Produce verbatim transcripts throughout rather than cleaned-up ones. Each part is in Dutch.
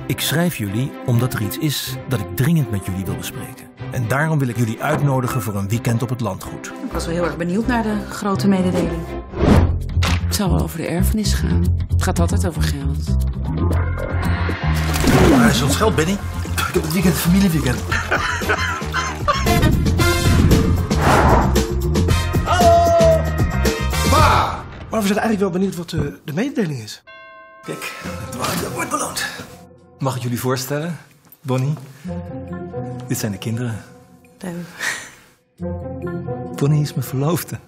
Ik schrijf jullie omdat er iets is dat ik dringend met jullie wil bespreken. En daarom wil ik jullie uitnodigen voor een weekend op het landgoed. Ik was wel heel erg benieuwd naar de grote mededeling. Het zal wel over de erfenis gaan. Het gaat altijd over geld. Waar is ons geld, Benny? Ik heb het weekend een familieweekend. Hallo! Pa! Maar we zijn eigenlijk wel benieuwd wat de, de mededeling is. Kijk, dat wordt beloond. Mag ik jullie voorstellen? Bonnie? Dit zijn de kinderen. Leuk. Bonnie is mijn verloofde.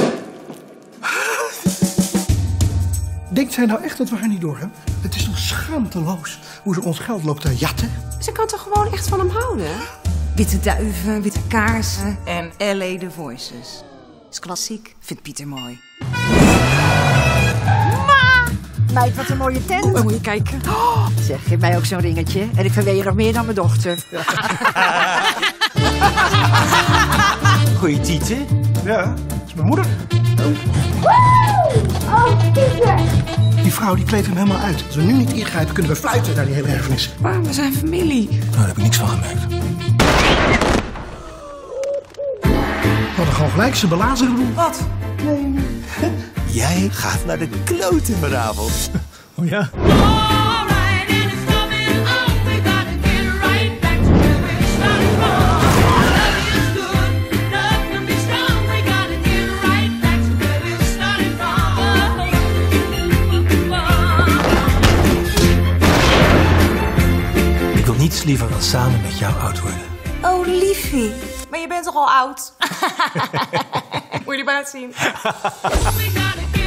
Denkt zij nou echt dat we haar niet door hebben? Het is toch schaamteloos hoe ze ons geld loopt te jatten? Ze kan toch gewoon echt van hem houden? Witte duiven, witte kaarsen en L A The Voices. Is klassiek, vindt Pieter mooi. Ma! Meid, wat een mooie tent. Oh, moet je kijken. Oh, zeg, geef mij ook zo'n ringetje. En ik verweer er meer dan mijn dochter. Goeie tieten. Ja, dat is mijn moeder. Oh, Pieter! Die vrouw die kleedt hem helemaal uit. Als we nu niet ingrijpen, kunnen we fluiten naar die hele erfenis. Maar we zijn familie. Nou, daar heb ik niks van gemerkt. We hadden gewoon gelijk ze belazeren doen. Wat? Jij gaat naar de kloten vanavond. Oh ja? Ik wil niets liever dan samen met jou oud worden. Oh, liefie. Maar je bent toch al oud? Moet je die maar laten zien?